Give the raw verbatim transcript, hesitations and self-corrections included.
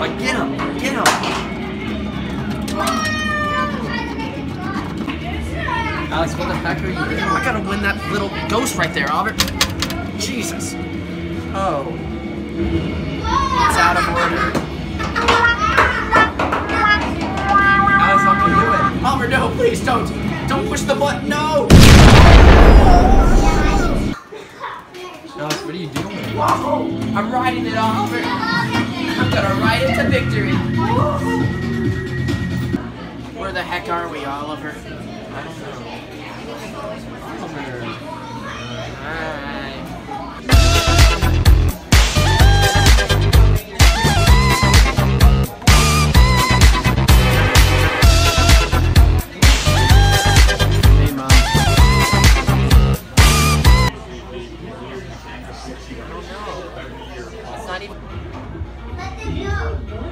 Like, get him! Get him! Alex, what the heck are you doing? I gotta win that little ghost right there, Albert. Jesus. Oh. It's out of order. Alex, help me do it. Albert, no, please don't. Don't push the button, no! Alex, what are you doing? Whoa! I'm riding it, Albert. I'm gonna ride it to victory. Where the heck are we, Oliver? I don't know. Oliver. Alright. Hey, Mom. I don't know. It's not even... Let them know.